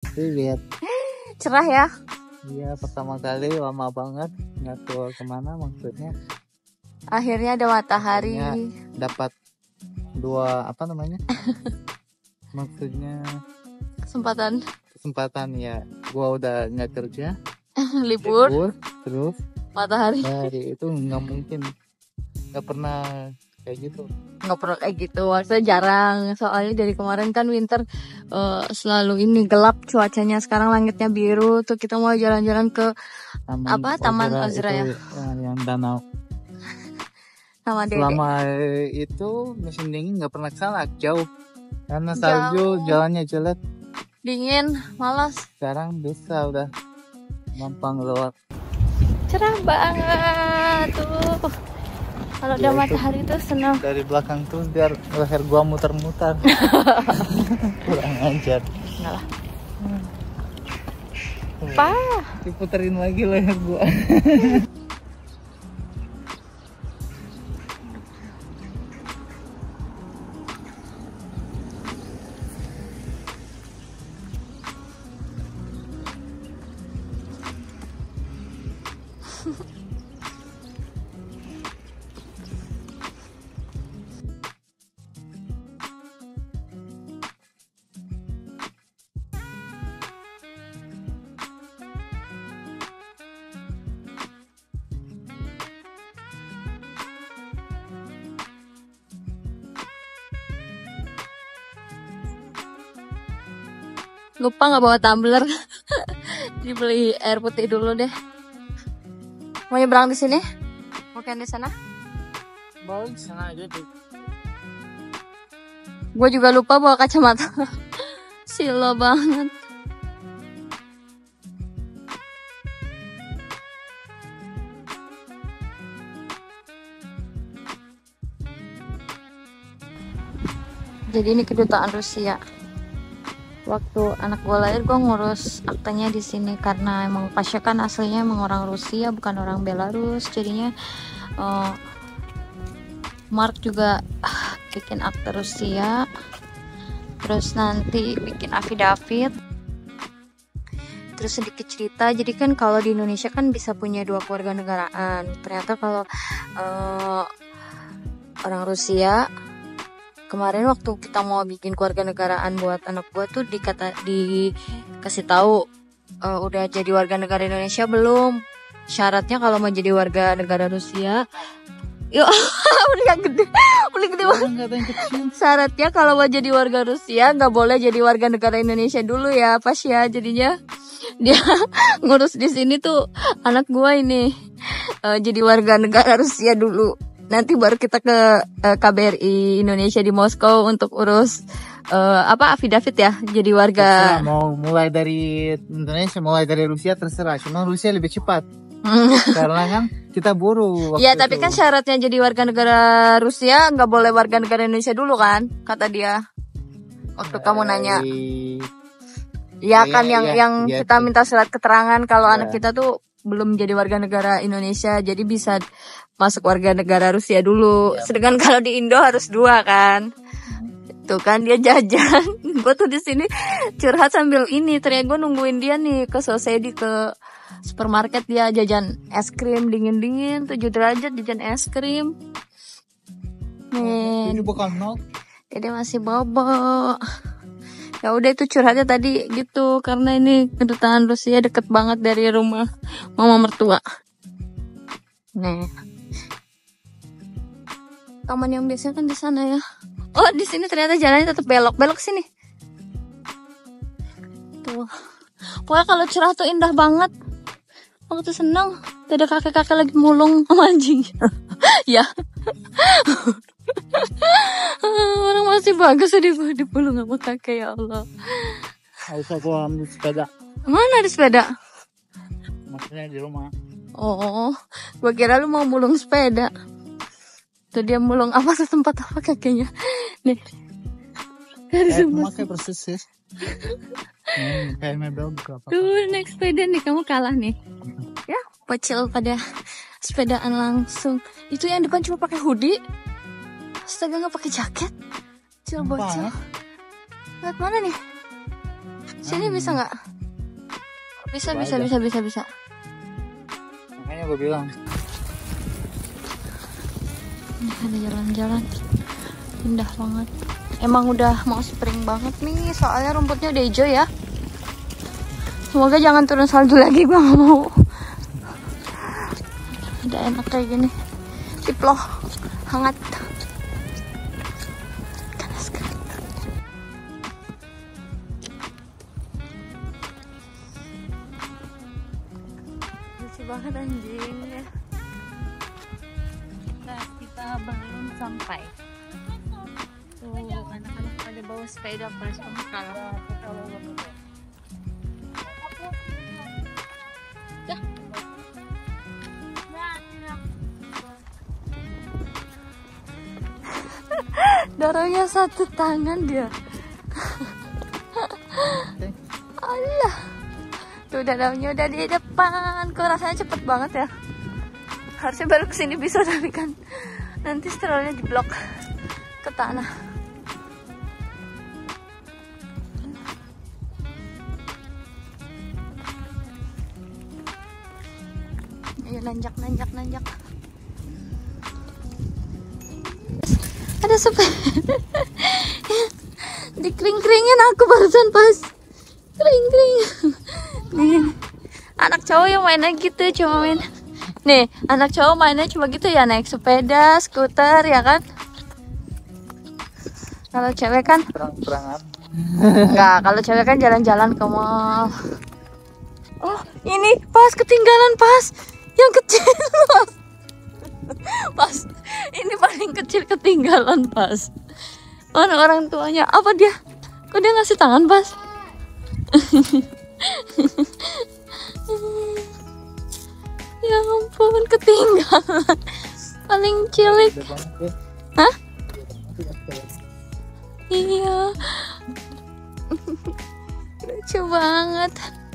Lihat. Cerah ya? Iya, pertama kali lama banget nggak keluar kemana, maksudnya Akhirnya ada matahari. dapat dua apa namanya? Maksudnya kesempatan ya. Gua udah nggak kerja, libur, terus matahari. dari itu nggak mungkin, nggak pernah kayak gitu. Nggak perlu kayak gitu, maksudnya jarang. Soalnya dari kemarin kan winter selalu ini gelap cuacanya. Sekarang langitnya biru. Tuh kita mau jalan-jalan ke Taman Ozra ya? Yang danau. Sama Dede. Selama itu musim dingin nggak pernah kalah, jauh. Karena salju jalannya jelek. Dingin, malas. Sekarang bisa udah gampang lewat. Cerah banget tuh. Kalau udah matahari tuh senang. Dari belakang tuh biar leher gua muter-muter. Kurang ajar. Enggak lah. Apa? Diputerin lagi leher gua. Lupa nggak bawa tumbler. Dibeli air putih dulu deh. Mau nyebrang di sini? Mau di sana? Bawa di sana aja tuh. Gue juga lupa bawa kacamata. Silo banget. Jadi ini kedutaan Rusia. Waktu anak gue lahir gue ngurus aktenya di sini karena emang pasnya kan aslinya emang orang Rusia bukan orang Belarus, jadinya Mark juga bikin akte Rusia, terus nanti bikin afidavit, terus sedikit cerita. Jadi kan kalau di Indonesia kan bisa punya dua kewarganegaraan, ternyata kalau orang Rusia kemarin waktu kita mau bikin kewarganegaraan buat anak gua tuh dikasih tahu udah jadi warga negara Indonesia belum. Syaratnya kalau mau jadi warga negara Rusia, yuk udah gede banget. Syaratnya kalau mau jadi warga Rusia nggak boleh jadi warga negara Indonesia dulu ya, pas ya. Jadinya dia ngurus di sini tuh anak gua ini jadi warga negara Rusia dulu. Nanti baru kita ke KBRI Indonesia di Moskow untuk urus afidavit ya, jadi warga. Terserah, mau mulai dari Indonesia, mulai dari Rusia terserah. Cuma Rusia lebih cepat. Karena kan kita buru. Iya, tapi kan syaratnya jadi warga negara Rusia nggak boleh warga negara Indonesia dulu kan, kata dia. Waktu kamu nanya. Iya kan, yang kita minta surat keterangan kalau anak kita tuh belum jadi warga negara Indonesia, jadi bisa masuk warga negara Rusia dulu. Sedangkan kalau di Indo harus dua kan. Tuh kan dia jajan. Gue tuh di sini curhat sambil ini. Ternyata gue nungguin dia nih ke Sosedi, ke supermarket. Dia jajan es krim dingin-dingin 7 derajat, jajan es krim. Nih. Dia masih bobo. Ya udah, itu curhatnya tadi gitu, karena ini kedutaan Rusia deket banget dari rumah mama mertua. Nih. Taman yang biasanya kan di sana ya. Oh, di sini ternyata jalannya tetap belok sini. Tuh. Pokoknya kalau cerah tuh indah banget. Aku tuh seneng. Tuh ada kakek-kakek lagi mulung sama anjing. Ya. Orang masih bagus di pulung sama kakek, ya Allah. Harus aku ambil sepeda. Mana ada sepeda? Maksudnya di rumah. Oh, gua kira lu mau mulung sepeda. Tuh dia mulung apa setempat apa kakeknya. Nih. Memakai persis. Kayak mebel buka apa. Tuh naik sepeda nih, kamu kalah nih. Ya, pecil pada sepedaan langsung. Itu yang depan cuma pakai hoodie. Astaga, nggak pakai jaket. Cil bocil. Lihat mana nih? Sini bisa nggak? Bisa. Makanya gue bilang. Ini ada jalan-jalan. Indah banget. Emang udah mau spring banget nih, soalnya rumputnya udah hijau ya. Semoga jangan turun salju lagi, gue nggak mau. Udah enak kayak gini. Ciploh, hangat. Panas sekali. Lucu banget anjingnya. Nah, kita belum sampai. Tuh, anak-anak pada bawa sepeda pas kalau dorongnya satu tangan dia. Allah, tuh dadanya udah di depan. Kok rasanya cepet banget ya. Harusnya baru kesini bisa, tapi kan nanti strollnya diblok ke tanah. Ayo nanjak. Ada sepeda. Dikering-keringin aku barusan pas. Kering. Nih, anak cowok yang mainnya gitu, cuma main. Nih, anak cowok mainnya cuma gitu ya, naik sepeda, skuter ya kan? Kalau cewek kan Perang-perangan. enggak, kalau cewek kan jalan-jalan ke mall. Oh, ini pas ketinggalan pas. Yang kecil pas. Ini paling kecil ketinggalan pas. Mana orang tuanya? Apa dia? Kok dia ngasih tangan pas? Ya ampun, ketinggalan. Paling cilik. Hah? Iya. Lucu banget.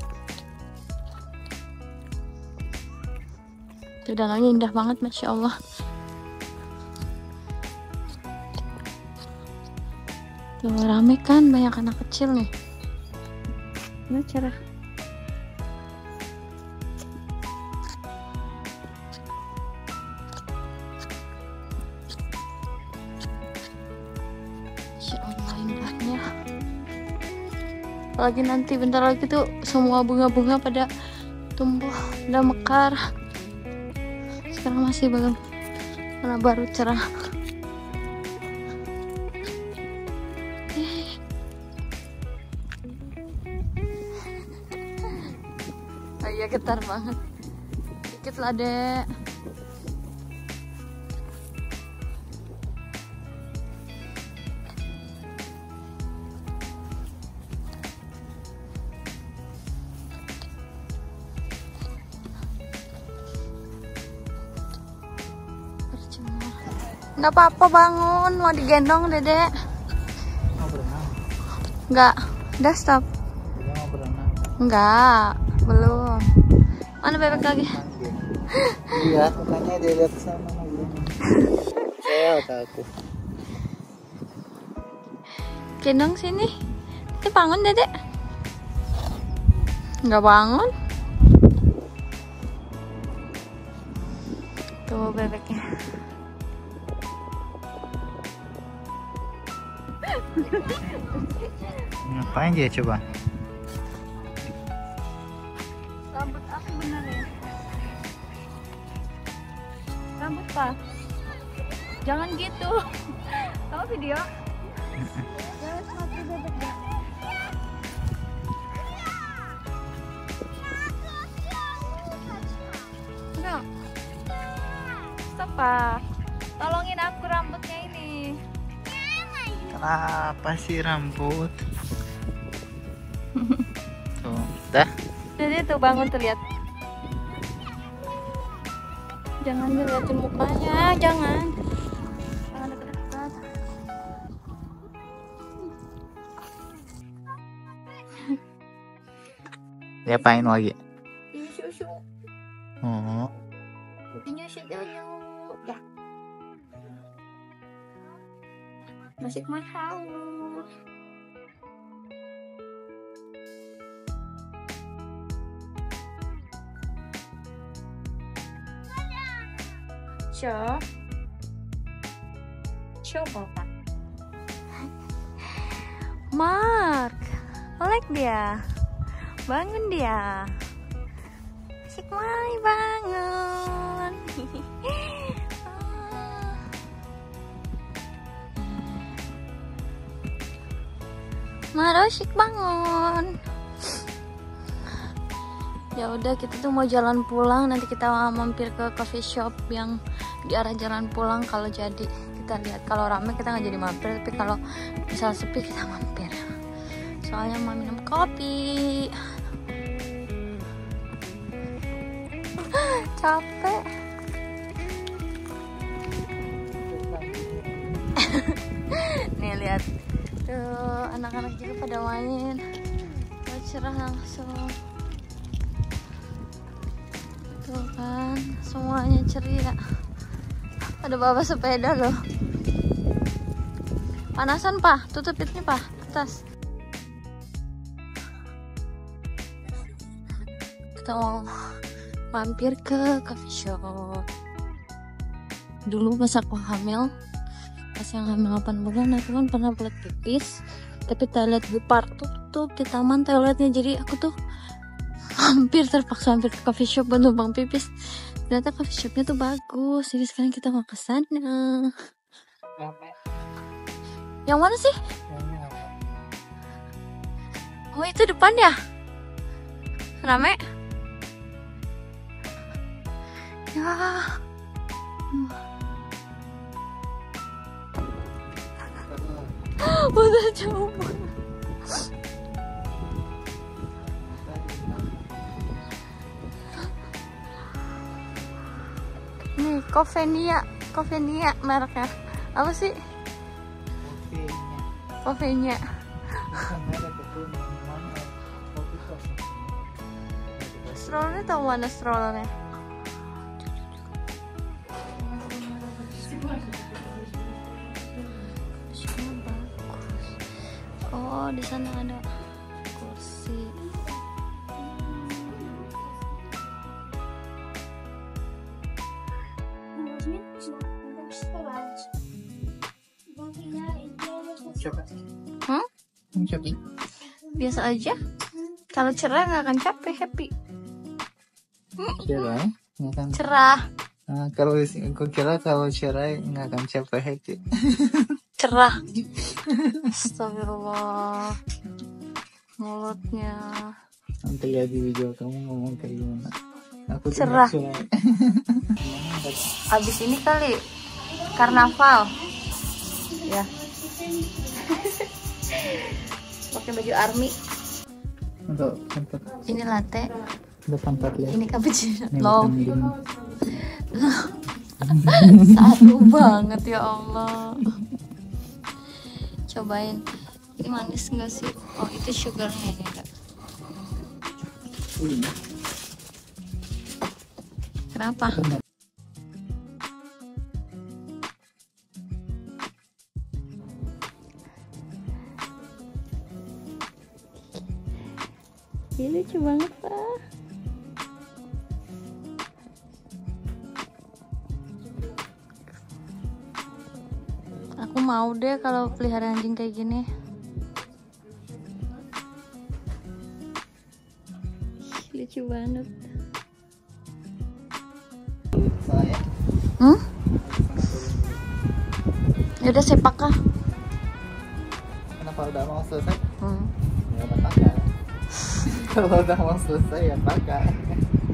Tuh danaunya indah banget, Masya Allah. Tuh rame kan, banyak anak kecil nih. Ini cerah. Masya Allah indahnya. Apalagi nanti bentar lagi tuh semua bunga-bunga pada tumbuh, udah mekar. Sekarang masih belum, karena baru cerah. Oh iya, getar banget. Dikit lah, Dek. Nggak apa-apa, bangun. Mau digendong, Dedek. Mau berenang? Nggak. Udah stop. Dia mau berenang. Nggak. Belum. Mana bebek lagi? Iya, makanya dia lihat sama lagi. Saya takut. Gendong sini. Ini bangun, Dedek. Nggak bangun. Tuh bebeknya. Ngapain dia coba? Rambut aku bener ya. Rambut Pak. Jangan gitu. Kamu video? Jangan mati bebek ya. Enggak. Stop Pak. Tolongin aku rambutnya ini. Kenapa sih rambut? Tuh, dah. Jadi tuh bangun tuh, lihat. Jangan dilihatin mukanya, jangan. Jangan dekat-dekat. Diapain lagi? Ini susu. Oh, Ini susu dulu. Ya. Masih mahal. shop. Coba Pak. Mark, melek dia. Bangun dia. Asik mai bangun. Marosik bangun. Ya udah, kita tuh mau jalan pulang. Nanti kita mampir ke coffee shop yang di arah jalan pulang. Kalau jadi kita lihat, kalau rame kita nggak jadi mampir, tapi kalau misal sepi kita mampir. Soalnya mau minum kopi. Capek. Nih lihat, tuh anak-anak juga pada main. Tuh, cerah langsung. Tuh kan, semuanya ceria. Ada bawa sepeda loh. Panasan Pak, tutup ini Pak, atas. Kita mau mampir ke coffee shop. Dulu pas aku hamil, pas yang hamil 8 bulan, aku kan pernah belet pipis. Tapi toilet Bupar tutup di taman toiletnya, jadi aku tuh hampir terpaksa hampir ke coffee shop buat numpang pipis. Ternyata coffee shopnya tuh bagus, jadi sekarang kita mau ke sana. Yang mana sih? Oh itu depan ya? Rame? Ya. Udah coba. Nih, Kofenia mereknya. Apa sih? Kofenia. Strollnya tahu mana strollnya? Oh, di sana ada kursi. Shopping. Biasa aja. Kalau cerah nggak akan capek, happy. Cerah, nggak akan. Cerah. Nah, kalau aku kira kalau cerah nggak akan capek hektik. Cerah. Astagfirullah. Mulutnya. Nanti lihat di video kamu ngomong kayak gimana. Aku Cerah. Abis ini kali karnaval. Ya. Pakai baju army. Untuk tempat. Ini latte. Untuk tempat lihat. Ini cappuccino. Ini Low. makan dingin. Satu banget ya Allah. Cobain. Ini manis enggak sih? Oh, itu sugarnya ya enggak? Kenapa? Ini lucu banget, Pak. Aku mau deh kalau pelihara anjing kayak gini. Lucu banget. Saya. Yaudah saya pakai. Kenapa udah mau selesai? Ya udah pakai. Kalau udah mau selesai ya pakai.